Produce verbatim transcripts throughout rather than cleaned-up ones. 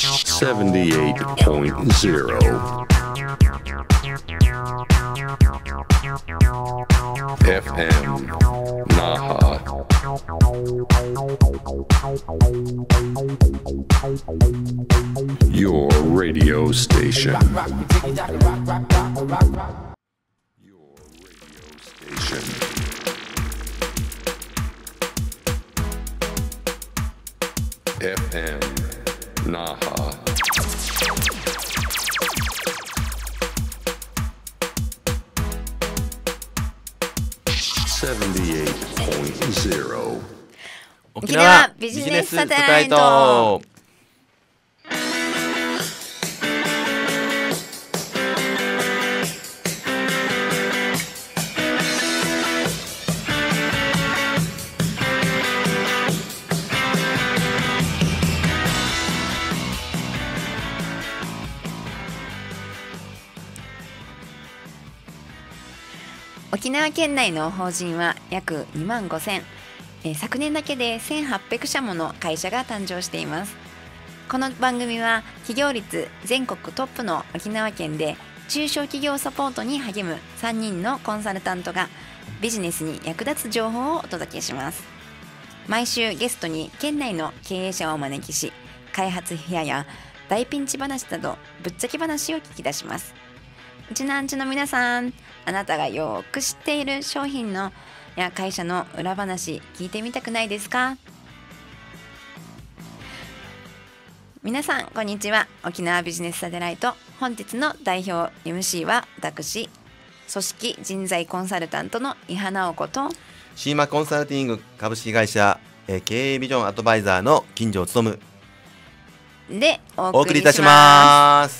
seventy-eight point zero F M Naha Your radio station Your radio station F M Naha seventy-eight point zero 沖縄ビジネスサテライト。沖縄県内の法人は約にまんごせん、えー、昨年だけでせんはっぴゃくしゃもの会社が誕生しています。この番組は企業率全国トップの沖縄県で中小企業サポートに励むさんにんのコンサルタントがビジネスに役立つ情報をお届けします。毎週ゲストに県内の経営者をお招きし、開発費やや大ピンチ話などぶっちゃけ話を聞き出します。うちなんちの皆さん、あなたがよく知っている商品のや会社の裏話聞いてみたくないですか？皆さんこんにちは。沖縄ビジネスサテライト本日の代表 エムシー は私、組織人材コンサルタントの伊波直子とシーマコンサルティング株式会社、えー、経営ビジョンアドバイザーの金城勉でおお送りいたし送りしま。 ます。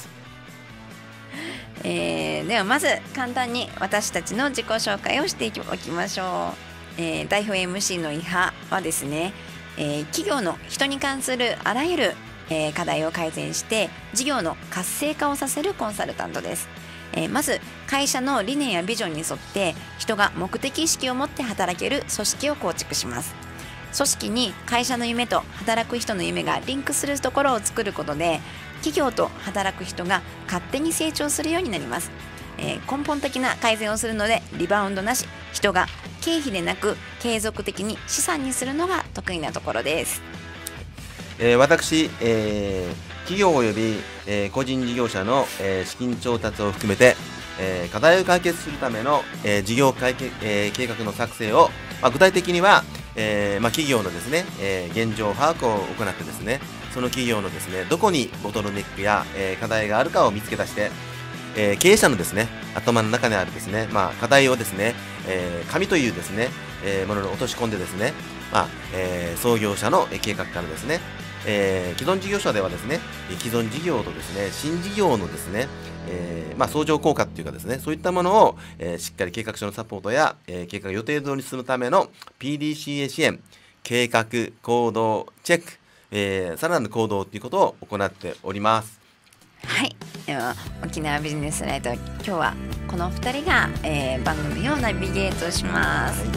えー、ではまず簡単に私たちの自己紹介をしておきましょう。えー、代表 エムシー の伊波はですね、えー、企業の人に関するあらゆる、えー、課題を改善して事業の活性化をさせるコンサルタントです。えー、まず会社の理念やビジョンに沿って人が目的意識を持って働ける組織を構築します。組織に会社の夢と働く人の夢がリンクするところを作ることで企業と働く人が勝手に成長するようになります。えー、根本的な改善をするのでリバウンドなし、人が経費でなく継続的に資産にするのが得意なところです。 えー、私、えー、企業及び、えー、個人事業者の、えー、資金調達を含めて、えー、課題を解決するための、えー、事業解決、えー、計画の作成を、まあ、具体的には、えーまあ、企業のですね、えー、現状把握を行ってですね、その企業のですね、どこにボトルネックや、えー、課題があるかを見つけ出して、えー、経営者のですね、頭の中にあるですね、まあ、課題をですね、えー、紙というですね、えー、ものに落とし込んでですね、まあ、えー、創業者の計画からですね、えー、既存事業者ではですね、既存事業とですね、新事業のですね、えーまあ、相乗効果っていうかですね、そういったものを、えー、しっかり計画書のサポートや、えー、計画予定通りに進むための ピーディーシーエー 支援、計画、行動、チェック、えー、さらなる行動ということを行っております。 はい、では沖縄ビジネスライト、今日はこのふたりが、えー、番組をナビゲートします。はい、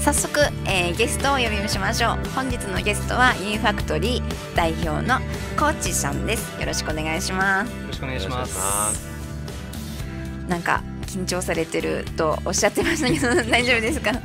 早速、えー、ゲストをお呼びしましょう。本日のゲストはユーファクトリー代表のコーチさんです。よろしくお願いします。 よろしくお願いします。 なんか緊張されてるとおっしゃってましたけど大丈夫ですか？はい、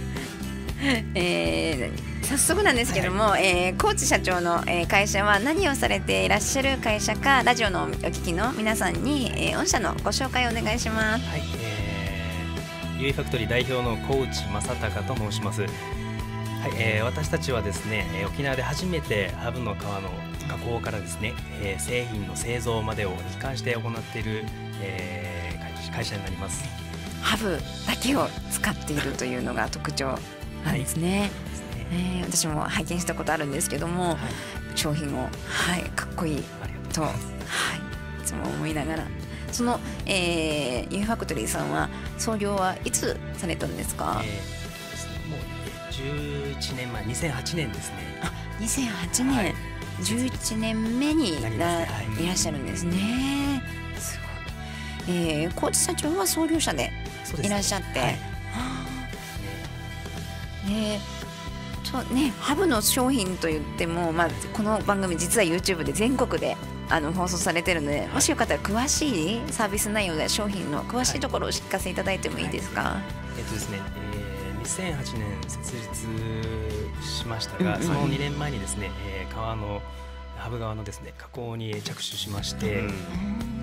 えー、早速なんですけども、はい、えー、コーチ社長の、えー、会社は何をされていらっしゃる会社か、ラジオのお聞きの皆さんに、えー、御社のご紹介をお願いします。 はい、えー、ユーファクトリー代表のコーチ正隆と申します。はい、えー、私たちはですね、沖縄で初めてハブの皮の加工からですね、えー、製品の製造までを一貫して行っている、えー、会社になります。 ハブだけを使っているというのが特徴なんですね。はい、えー、私も拝見したことあるんですけども、はい、商品を、はい、かっこいいと、はい、いつも思いながら、その、えー、ユーファクトリーさんは創業はいつされたんですか？えー、もうじゅういちねんまえ、にせんはちねんですね。 あ、にせんはちねん、はい、じゅういちねんめにな、ね、はい、いらっしゃるんですね。すごい。えー、コーチ社長は創業者でいらっしゃって、はい、はあ、えーとね、ハブの商品といっても、まあ、この番組実は YouTube で全国であの放送されてるので、もしよかったら詳しいサービス内容で商品の詳しいところをお聞かせいただいてもいいですか？はい、 えっとですね、えー、にせんはちねん設立しましたが、うんうん、そのにねんまえにですね、えー、川のハブ川のですね加工に着手しまして、うん、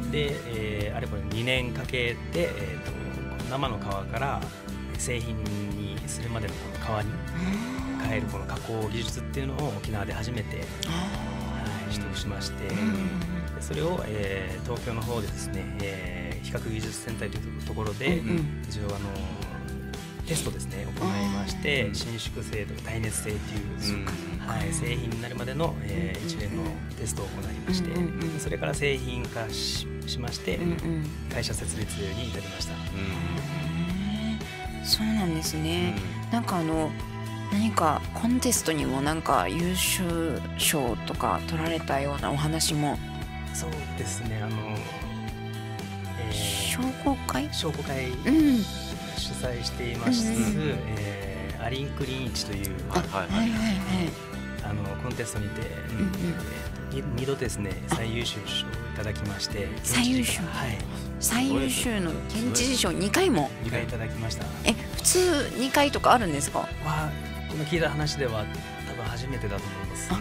で、えー、あれこれにねんかけて、えー、と生の皮から製品にするまでのこの皮に変えるこの加工技術っていうのを沖縄で初めて、はい、取得しまして、でそれを、えー、東京の方でですね、えー、比較技術センターというところで、うんうん、一応あのテストですね行いまして、伸縮性とか耐熱性っていう、うんはい、製品になるまでの、えー、一連のテストを行いまして、うんうん、それから製品化 し, しまして、うんうん、会社設立に至りました。 うん、そうなんですね。うん、なんかあの何かコンテストにもなんか優秀賞とか取られたようなお話も。 そうですね、あの、 えー、商工会商工会、うん、主催していましつつ、うんうんえー、アリンクリンイチという、はいはいはいはい、あのコンテストにて、うんうんえー、にどですね最優秀賞をいただきまして。 最優秀、はい、最優秀の県知事賞にかいもにかいいただきました。 え普通にかいとかあるんですか？ は今聞いた話では多分初めてだと思います。はい、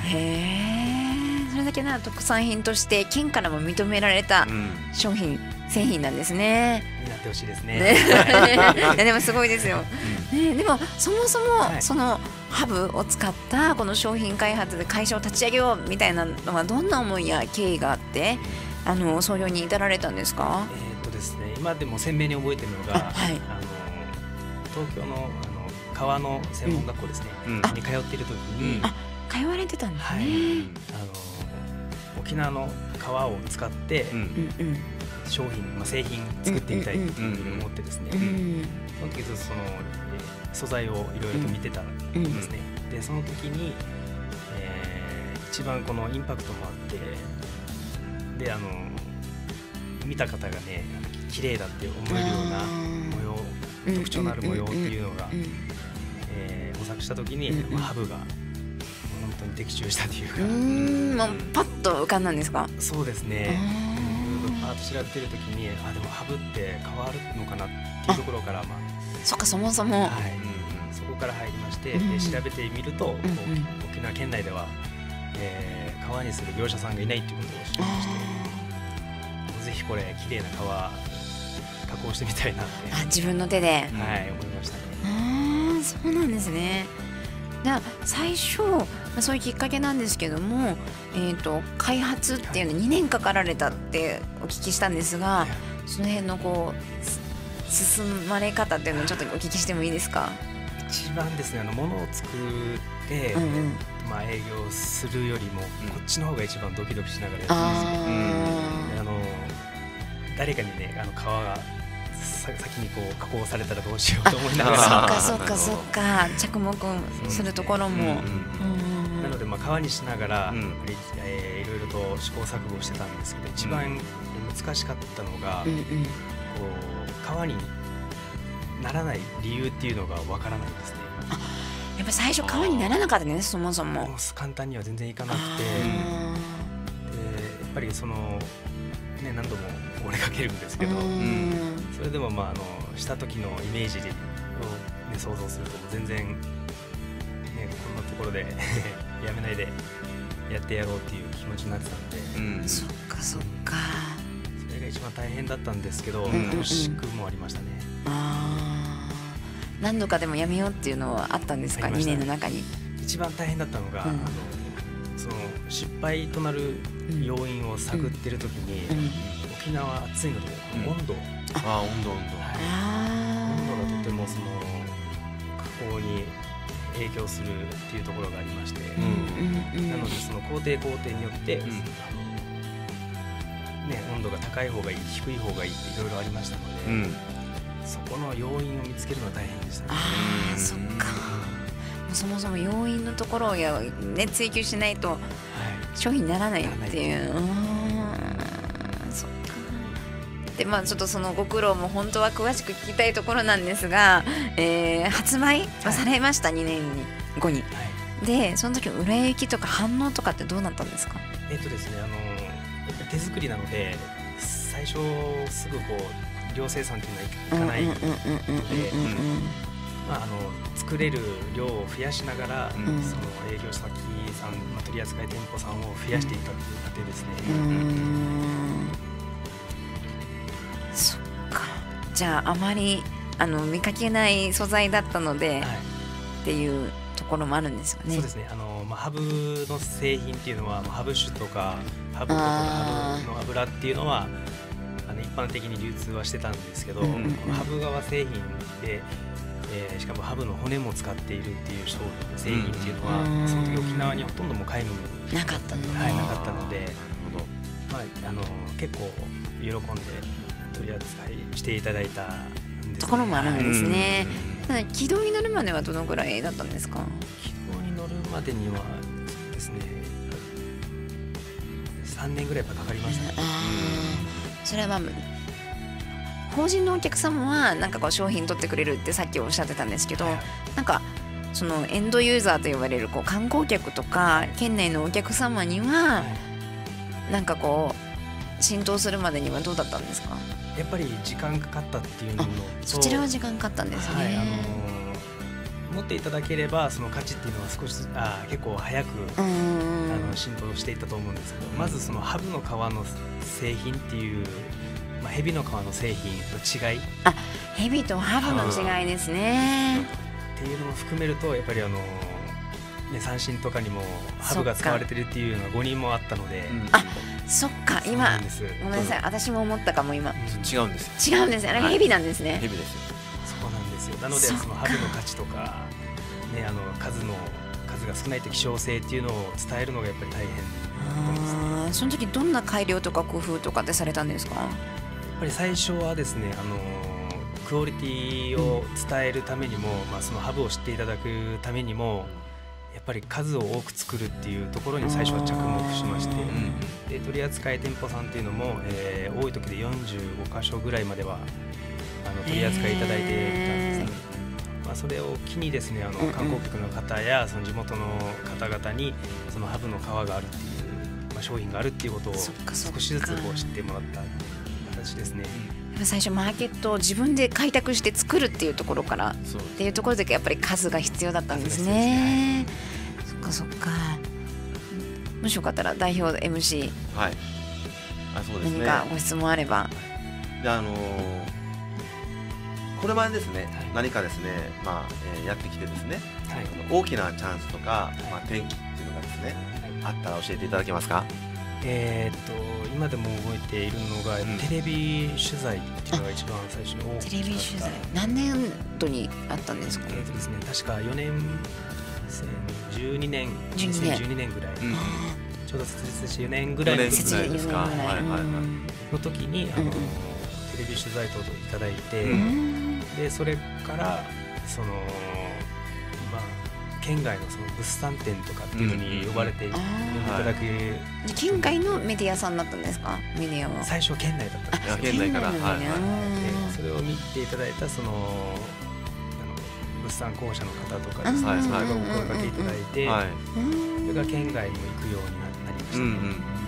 へえ、それだけな特産品として県からも認められた商品、うん、製品なんですね。 になってほしいですね。 ねでもすごいですよ。ね、でもそもそもそのハブを使ったこの商品開発で会社を立ち上げようみたいなのはどんな思いや経緯があってあの創業に至られたんですか？ えーっとですね、今でも鮮明に覚えてるのが、あ、はい、あの東京のあの川の専門学校ですね、うん、に通っている時に、 あ、通われてたんですね。はい、 あの沖縄の川を使って、うん、商品、まあ、製品作ってみたいっていうふうに思ってですね、うんうん、その時ずっとその素材をいろいろと見てたんですね。うん、でその時に、えー、一番このインパクトもあってであの見た方がね綺麗だって思えるような模様、特徴のある模様っていうのが、えー、模索した時に、うんうん、ハブが本当に的中したというか、うーん、もうパッと浮かんだんですか？ そうですね。パーッと調べてる時にあでもハブって変わるのかなっていうところから、まあ、 そっかそもそも、はい、 うん、そこから入りまして、うん、で調べてみると、うんうん、沖縄県内では、えー、革にする業者さんがいないということを知りまして、ぜひこれ綺麗な革加工してみたいなって、 あ、自分の手で、はい、 思いましたね。 ああ、そうなんですね。じゃあ最初、まあ、そういうきっかけなんですけども、えーと、開発っていうのにねんかかられたってお聞きしたんですが、はい、その辺のこう進まれ方っていうのをちょっとお聞きしてもいいですか？ 一番ですね、あの物を作って、うんうん、まあ、営業するよりも、うん、こっちの方が一番ドキドキしながらやってますよ。あ、うん、あの誰かにね、あの皮が先にこう加工されたらどうしようと思いながら、 そっかそっかそっか、着目するところも、 うんうん、なのでまあ皮にしながら、うん、えー、いろいろと試行錯誤してたんですけど、一番難しかったのが、うんうん、こう皮にならない理由っていうのがわからないんですね。 あ、やっぱ最初皮にならなかったね、そもそも。 簡単には全然いかなくて、でやっぱりそのね、何度も折れかけるんですけど、うん、それでもまああのした時のイメージを、ね、想像すると全然、ね、こんなところでやめないでやってやろうっていう気持ちになってたんで、 うん、そっかそっか、 それが一番大変だったんですけど、楽しくもありましたね。 あ、何度かでもやめようっていうのはあったんですか？にねんの中に一番大変だったのが、うん、あのその失敗となる要因を探ってる時に、うんうん、沖縄暑いので、うん、温度、 あ、温度温度、 はい、温度がとてもその加工に影響するっていうところがありまして、うん、なのでその工程工程によって、うん、あのね、温度が高い方がいい、低い方がいいっていろいろありましたので、うん、そこの要因を見つけるのは大変でしたね。 あ、そっか、そもそも要因のところをや、ね、追求しないと、はい、商品にならないっていう。うん、そっか。で、まあちょっとそのご苦労も本当は詳しく聞きたいところなんですが、えー、発売、まあ、されました、にねんに。 後に。 はい、 でその時売れ行きとか反応とかってどうなったんですか？ えっとですね、あのやっぱり手作りなので最初すぐこう量生産っていうのはいかないので、まああの作れる量を増やしながら、うん、その営業先さん、まあ、取扱店舗さんを増やしていったっていう過程ですね。 うん、そっか。じゃああまりあの見かけない素材だったので、はい、っていうところもあるんですよね。 そうですね。あのまあハブの製品っていうのは、まあ、ハブ酒とかハブとかハブの油っていうのはあの一般的に流通はしてたんですけど、うんうんうん、このハブ側製品で、えー、しかもハブの骨も使っているっていう商品製品っていうのは、うん、その時沖縄にほとんども皆無なかったので、 はい、なかったので、まあ、あの結構喜んで取り扱いしていただいたんです、ね、 ところもあるんですね。ただ軌道に乗るまではどのぐらいだったんですか？ 軌道に乗るまでにはですねさんねんぐらいかかりましたね。 うん、それはまあ法人のお客様はなんかこう商品取ってくれるってさっきおっしゃってたんですけど、はい、なんかそのエンドユーザーと呼ばれるこう観光客とか県内のお客様には、はい、なんかこう浸透するまでにはどうだったんですか？ やっぱり時間かかったっていうのも、 そちらは時間かかったんですね。はい、あのー、持っていただければその価値っていうのは少しあ結構早くあの浸透していったと思うんですけど、まずそのハブの皮の製品っていう、まあ、ヘビの皮の製品の違い、 あ、ヘビとハブの違いですねっていうのも含めるとやっぱりあのね、三振とかにもハブが使われてるっていうのがごにんもあったので、 うん、あ、そっか、今ごめんなさい、うん、私も思ったかも今、うん、 違うんですよ。 違うんですよ、あれヘビなんですね。 ヘビですよ。 そうなんですよ。なのでそのハブの価値とか、ね、あの数の数が少ないと希少性っていうのを伝えるのがやっぱり大変だと思いますね。 その時どんな改良とか工夫とかってされたんですか？ やっぱり最初はですね、あのクオリティを伝えるためにも、うん、まあ、そのハブを知っていただくためにもやっぱり数を多く作るっていうところに最初は着目しまして、うん、で取扱店舗さんっていうのも、えー、多い時でよんじゅうごかしょぐらいまではあの取り扱いいただいていたんですね。まあ、それを機にですね、あの観光客の方やその地元の方々にそのハブの皮があるっていう、まあ、商品があるっていうことを少しずつこう知ってもらった形ですね。 最初マーケットを自分で開拓して作るっていうところからっていうところでやっぱり数が必要だったんですね。そっかそっか。もしよかったら代表 エムシー、 はい、あ、そうですね、 何かご質問あれば。 で、あのー、これまでですね、はい、何かですね、まあえー、やってきてですね、はい、大きなチャンスとか、はい、まあ、転機っていうのがですね、はい、あったら教えていただけますか？ えー、っと今でも覚えているのが、うん、テレビ取材っていうのが一番最初に大きかった。 テレビ取材何年度にあったんですか？ えー、っとですね、確かよねん、じゅうにねん、にせんじゅうにねんぐらい、うん、ちょうど設立してよねんぐらいの時ですか、 の時にあの、うん、テレビ取材等をいただいて、うん、でそれからその、まあ県外のその物産展とかっていうのに呼ばれていただく、 うん、県外のメディアさんだったんですか？メディアは最初県内だったんです。 県内から、はいはい、 でそれを見ていただいたそのあの物産公社の方とかですね、それがお声かけいただいて、はい、それが県外にも行くようになりました、ね。うんうん、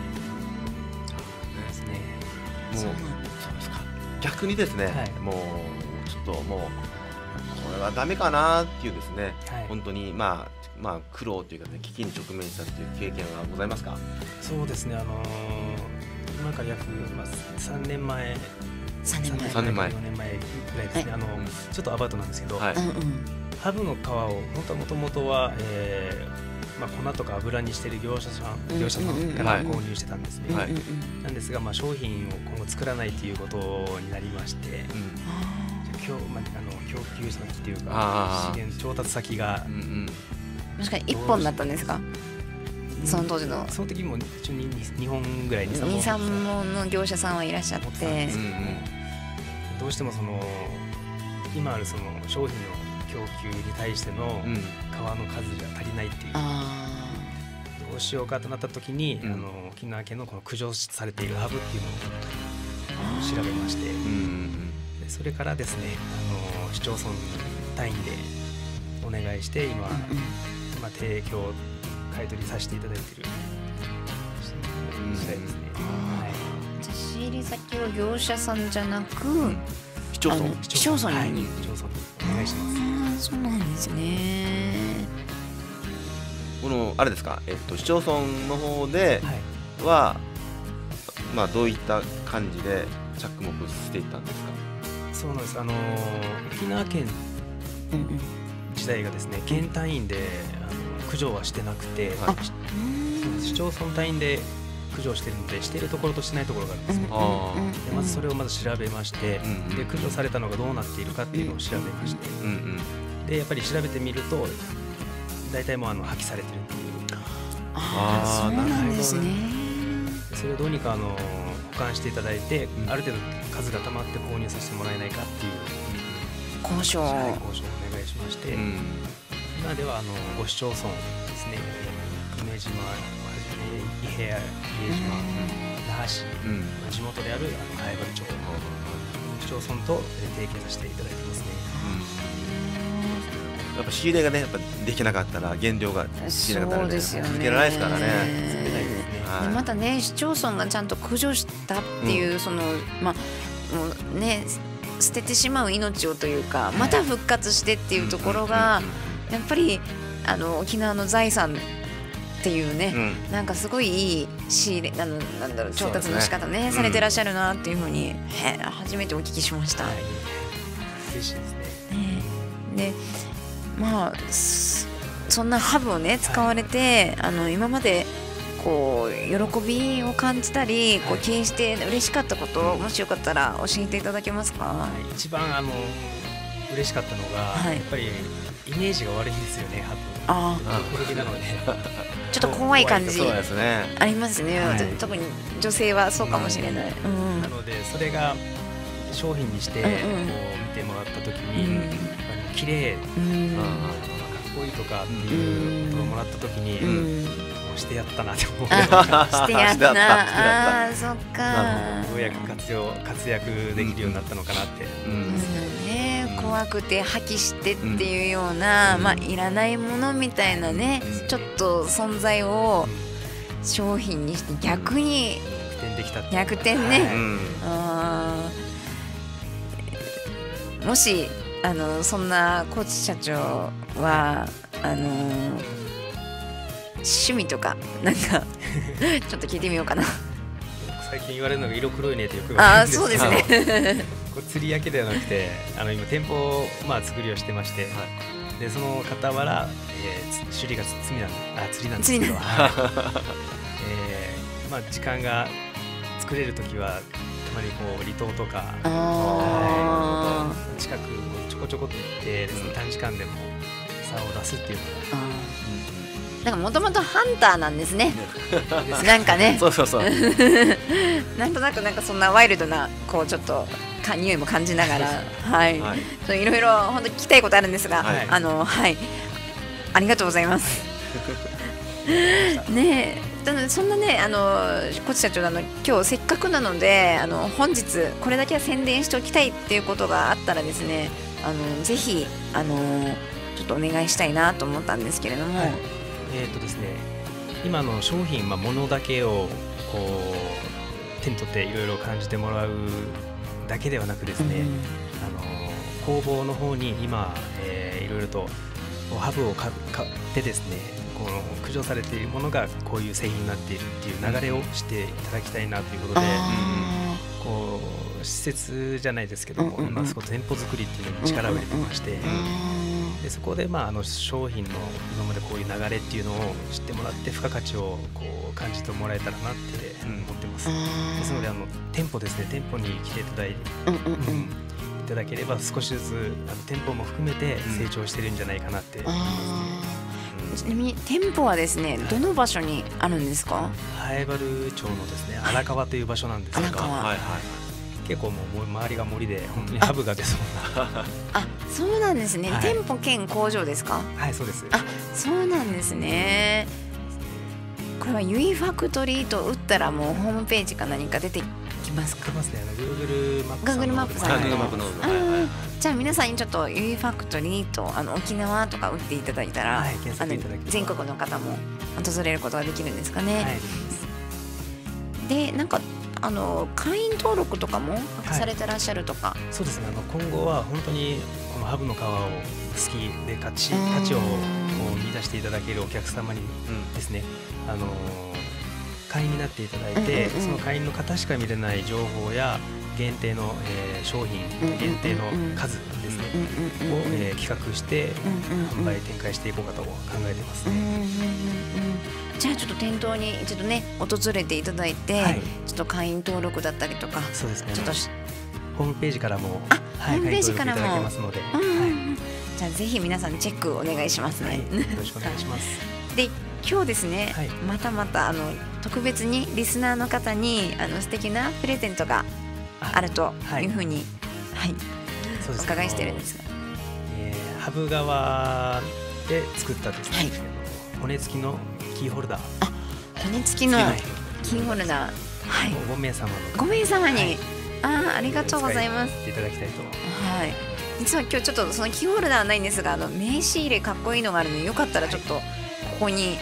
ですね。 もうそうですか。逆にですね、はい、もうちょっともうこれはダメかなっていうですね、はい、本当にまあまあ苦労というかね、危機に直面したっていう経験はございますか？ そうですね、あのー、今から約、まあ、さんねんまえさんねんまえさんねんまえよねんまえぐらいですね、あの、うん、ちょっとアバウトなんですけど、はい、ハブの皮を本当はもともとは、えーまあ、粉とか油にしている業者さん業者さんから購入してたんですね、はい、なんですが、まあ、商品を今後作らないということになりまして、うん、今日、まあ、あの供給先っていうか資源調達先が、うんうん、 もしかしていっぽんだったんですか？その当時のその時も一応ににほんぐらいににさんぼんの業者さんはいらっしゃって、うんうん、 どうしてもその今あるその商品の供給に対しての皮の数が足りないっていう、うん、どうしようかとなった時に、うん、あの沖縄県のこの駆除されているハブっていうのを調べまして、うんうん、でそれからですね、あの市町村単位でお願いして今、 うんうんまあ、提供買い取りさせていただいている次第ですね。はい、 じゃあ仕入れ先は業者さんじゃなく、 市町村あの市町村に、 はい、市町村にお願いします。 ああそうなんですね。 このあれですか、えっと市町村の方ではい、 はまあどういった感じで着目していったんですか。 そうなんです。あのー沖縄県うんうん自体がですね、県単位であの駆除はしてなくて、 はいし市町村単位で駆除してるので、しているところとしてないところがあるんですね。 あーでまずそれをまず調べまして、 うんうんで駆除されたのがどうなっているかっていうのを調べまして、 うんうんでやっぱり調べてみると大体もうあの破棄されてるっていう、 ああそうなんですね。 でそれをどうにかあの保管していただいて、 うんある程度数が溜まって購入させてもらえないかっていう、 交渉。 はい、交渉をお願いしまして、 うん今ではあのご市町村ですね、久米島、伊平屋、伊江島、那覇市、 うんまあ地元であるあの南風原町、市町村とえー提携させていただいてますね。 やっぱ仕入れがねやっぱできなかったら原料が仕入れなかったらそうですよね。 続けられないですからね。 でまたね市町村がちゃんと駆除したっていう、そのまあもうね捨ててしまう命をというかまた復活してっていうところがやっぱりあの沖縄の財産っていうね、 うんなんかすごいいい仕入れあのなんだろう調達の仕方ねそうですねされてらっしゃるなっていうふうに、へ初めてお聞きしました。 はい、嬉しいですね。 ねでまあそそんなハブをね使われて、あの今までこう喜びを感じたり、こう経営して嬉しかったこと、もしよかったら教えていただけますか。 はい一番あの嬉しかったのが、 はいやっぱりイメージが悪いんですよね、ハブ。 あ古着なので、 ちょっと怖い感じそうですね。 ありますね、 はい特に女性はそうかもしれない。うんなのでそれが商品にしてこうんうんう見てもらった時うに、 んあの綺麗、 うんかっこいいとかっていうことをもらった時に、 うもんうしてやったなって思う。 あしてやっしてやったなあーそっかなようやく活用活躍できるようになったのかなって。 うんねうん怖くて破棄してっていうような、 うんまあいらないものみたいなね、 うんちょっと存在を商品にして逆に逆転できたっていう逆転ね、 はいうんあーもしあのそんな高知社長はあの趣味とかなんかちょっと聞いてみようかな。 最近言われるのが色黒いねってよく言われるんですけど、 あーそうですねこれ釣り焼けではなくて、あの今店舗をまあ作りをしてまして、でその傍ら、えー、つ狩りが釣りなんあ釣りなんですけど、 釣りなんはいえーまあ時間が作れるときはたまにこう離島とかあはい近くちょこちょこって行ってですね、 うん短時間でも竿を出すっていうあーなんかもともとハンターなんですね。 のがなんかねそうそうそう。 なんとなくなんかそんなワイルドなこうちょっとか匂いも感じながら、はい、 はいそういろいろ本当に聞きたいことあるんですが、 はいあのはい、ありがとうございます。ねえ、ただそんなねあのコチ社長あの今日せっかくなのであの本日これだけは宣伝しておきたいっていうことがあったらですね、あのぜひあのちょっとお願いしたいなと思ったんですけれども、 はいえーとですね、今の商品、まあ、物だけをこう手に取っていろいろ感じてもらうだけではなくですね、 うんあの工房の方に今、えーいろいろとハブを買買ってですね、この駆除されているものがこういう製品になっているっていう流れをしていただきたいなということで、 あこう施設じゃないですけども、 うんうんうん今そこ店舗作りっていうのに力を入れてまして、 ーあでそこで、まあ、あの商品の今までこういう流れっていうのを知ってもらって付加価値をこう感じてもらえたらなって思ってます。 ーですのであの店舗ですね、店舗に来ていただいて、 うんうんうんうんいただければ少しずつあの店舗も含めて成長してるんじゃないかなって思いますね。 あーちなみに店舗はですねどの場所にあるんですか？ 南風原町のですね荒川という場所なんですけど、 荒川はいはい。 結構もう周りが森で本当にハブが出そうなあ、そうなんですね、 はい店舗兼工場ですか？ はいそうです。 あ、そうなんですね。 これはユイファクトリーと打ったらもうホームページか何か出てきますか？ 出ますね。あの Google マップさんの Google マップさんの Google マップのあーじゃあ皆さんにちょっとユイファクトリーとあの沖縄とか打っていただいたら、 はい検索いただければあの全国の方も訪れることができるんですかね。 はい、 でなんかあの会員登録とかもされてらっしゃるとか、 そうですね。あの今後は本当にこのハブの皮を好きで価値うん価値をこう見出していただけるお客様にですね、あの会員になっていただいて、 うんうんうんその会員の方しか見れない情報や限定の、えー商品、 うんうんうん限定の数ですね、 うんうんうんうんを、えー企画してうんうんうん販売展開していこうかと考えてますね。 うんうんうんうんじゃあちょっと店頭に一度ね訪れていただいて、 はいちょっと会員登録だったりとかそうですね。 ちょっとしホームページからも、 あはい、 ホームページからも会員登録いただけますので、 うんうんはいうんじゃあぜひ皆さんチェックお願いしますね。 はい、よろしくお願いします。 で今日ですね、 はいまたまたあの特別にリスナーの方にあの素敵なプレゼントがあるというふうに、はいそうですねお伺いしてるんですが、 えーハブ側で作ったですね、 はいあの骨付きのキーホルダー、 骨付きのはいキーホルダー、はい、 ご名様のご名様に、 はいあーありがとうございます。 使っていただきたいと。 はい、実は今日ちょっとそのキーホルダーはないんですが、あの名刺入れかっこいいのがあるのでよかったらちょっとここに、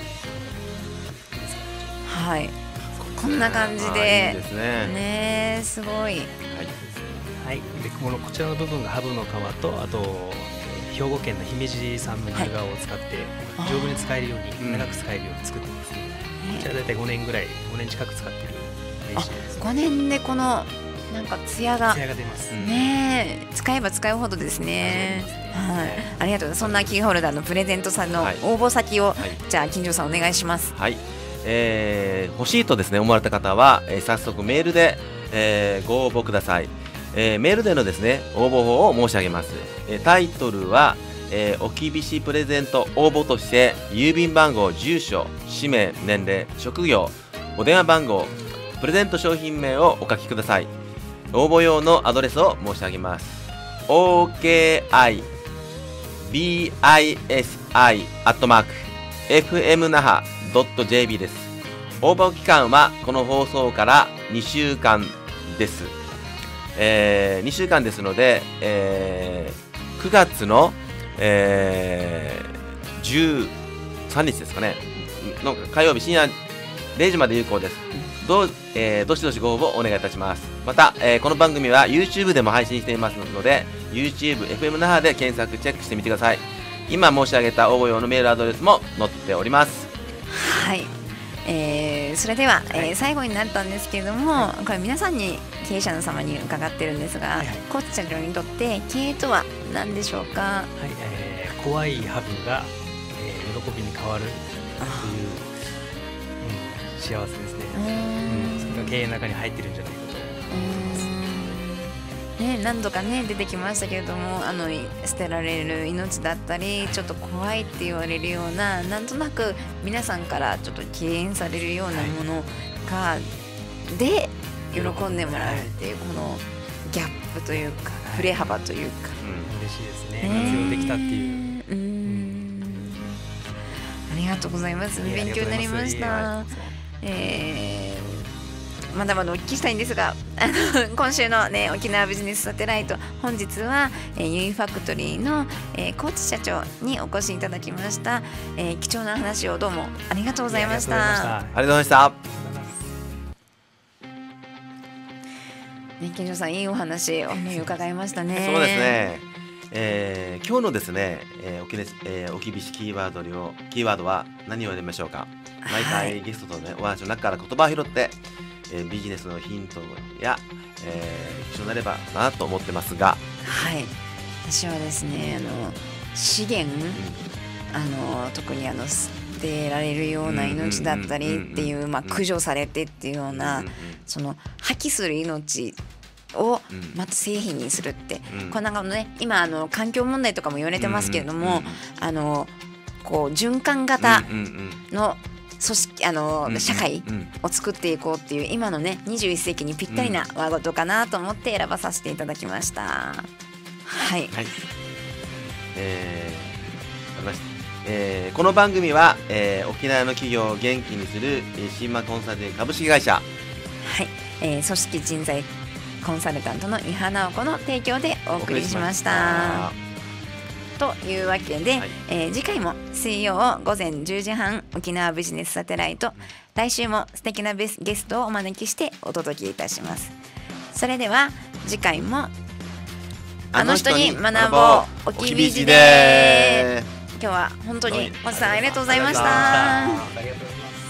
はい、こんな感じあーいいでですね。 ねーすごい。 はい。 はい、でこのこちらの部分がハブの皮と、あとえー兵庫県の姫路産の牛革を使ってはい丈夫に使えるように、 うん長く使えるように作ってますね。こちらね大体ごねんぐらい、ごねん近く使ってる名刺です。 ごねんでこのなんかツヤが艶が出ます。 うんねー使えば使うほどですね。はい、ありがとうございます。そんなキーホルダーのプレゼントさんのはい応募先を、 はい。 じゃあ金城さんお願いします。 はい、えー欲しいとですね思われた方は、えー早速メールで、えーご応募ください、えーメールでのですね応募法を申し上げます、えータイトルは、えー、置きびしプレゼント応募として郵便番号、住所、氏名、年齢、職業、お電話番号、プレゼント商品名をお書きください。応募用のアドレスを申し上げます。 オーケーアイビーアイエスアイ アットマーク エフエム 那覇 ドット ジェービー です。応募期間はこの放送からにしゅうかんです。えー、にしゅうかんですので、えー、くがつの、えー、じゅうさんにちですかねの火曜日深夜れいじまで有効です。どう、えー、どしどしご応募お願いいたします。また、えー、この番組は YouTube でも配信していますので YouTube、エフエム 那覇で検索チェックしてみてください。今申し上げた応募用のメールアドレスも載っております。 はい、えーそれでは、えー最後になったんですけれども、これ皆さんに経営者の様に伺ってるんですが、 はいはいコーチ社長にとって経営とは何でしょうか？ はい、えー怖いハブが、えー喜びに変わるという、うん、幸せですね。 うーんうん、それが経営の中に入ってるんじゃないかと思います。 ね、何度かね出てきましたけれども、あのい捨てられる命だったりちょっと怖いって言われるような、なんとなく皆さんからちょっと敬遠されるようなものが、で喜んでもらうっていうこのギャップというか振れ幅というか、 嬉しいですね。 ね活用できたっていう。 うーんありがとうございます。 いえ勉強になりました。えーまだまだお聞きしたいんですが、あの今週の、ね、沖縄ビジネスサテライト、本日は、えー、ユイファクトリーの、えー、高知社長にお越しいただきました、えー貴重な話をどうもありがとうございましありがとうございまた。 ありがとうございました。 ね、健常さんいいお話お目伺いましたね。 そうですね。えー今日のですね、えー、おきねえー、おきびしキーワードをキーワードは何をやりましょうか。毎はい回ゲストとねお話の中から言葉を拾って、えービジネスのヒントや、えー、一緒になればなと思ってますが、 はい、私はですね、あの資源、あの特にあの捨てられるような命だったりっていう、まあ、駆除されてっていうような、 うんうんその破棄する命をうんまた製品にするって、 うんこんなのね、今あの環境問題とかも言われてますけれども、 うんうんうんあのこう循環型うんうんうんの組織、あのうん社会うんを作っていこうっていう今のねにじゅういっせいきにぴったりなワードかなと思って選ばさせていただきました。はい、 はい。えー、わかりましえーこの番組は、えー沖縄の企業を元気にする、えーシーマコンサル株式会社、 はい、えー組織人材コンサルタントの伊波直子の提供でお送りしましたというわけで、 はいえー次回も水曜午前じゅうじはん沖縄ビジネスサテライト、来週も素敵なベスゲストをお招きしてお届けいたします。それでは次回もあの人に学ぼうおきびじで、今日は本当にはいもちさんありがとうございましありがとうございまた。 ありがとうございます。